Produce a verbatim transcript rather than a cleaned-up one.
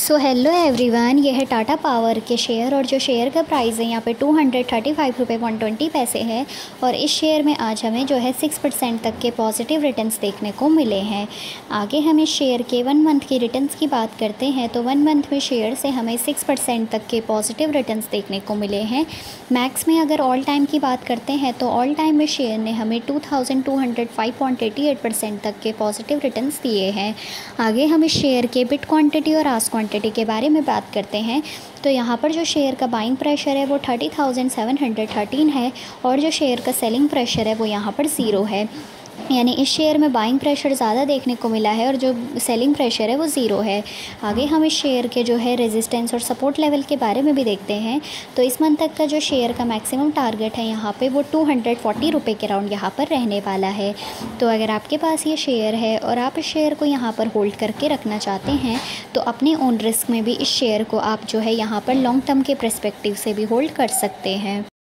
So hello everyone, ये है Tata power के शेयर और जो शेयर का प्राइस है यहाँ पे टू हंड्रेड थर्टी फाइव रुपये वन ट्वेंटी पैसे है। और इस शेयर में आज हमें जो है सिक्स परसेंट तक के पॉजिटिव रिटर्न्स देखने को मिले हैं। आगे हम इस शेयर के वन मंथ की रिटर्न्स की बात करते हैं तो वन मंथ में शेयर से हमें सिक्स परसेंट तक के पॉजिटिव रिटर्न्स देखने को मिले हैं। मैक्स में अगर ऑल टाइम की बात करते हैं तो ऑल टाइम में शेयर ने हमें two thousand two hundred five point eighty eight percent तक के पॉजिटिव रिटर्न्स दिए हैं। आगे हम इस शेयर के बिट क्वांटिटी और आस्क क्वांटिटी के बारे में बात करते हैं तो यहाँ पर जो शेयर का बाइंग प्रेशर है वो thirty thousand seven hundred thirteen है और जो शेयर का सेलिंग प्रेशर है वो यहाँ पर ज़ीरो है। यानी इस शेयर में बाइंग प्रेशर ज़्यादा देखने को मिला है और जो सेलिंग प्रेशर है वो ज़ीरो है। आगे हम इस शेयर के जो है रेजिस्टेंस और सपोर्ट लेवल के बारे में भी देखते हैं तो इस मंथ तक का जो शेयर का मैक्सिमम टारगेट है यहाँ पे वो टू हंड्रेड फोर्टी रुपये के राउंड यहाँ पर रहने वाला है। तो अगर आपके पास ये शेयर है और आप इस शेयर को यहाँ पर होल्ड करके रखना चाहते हैं तो अपने ओन रिस्क में भी इस शेयर को आप जो है यहाँ पर लॉन्ग टर्म के पर्सपेक्टिव से भी होल्ड कर सकते हैं।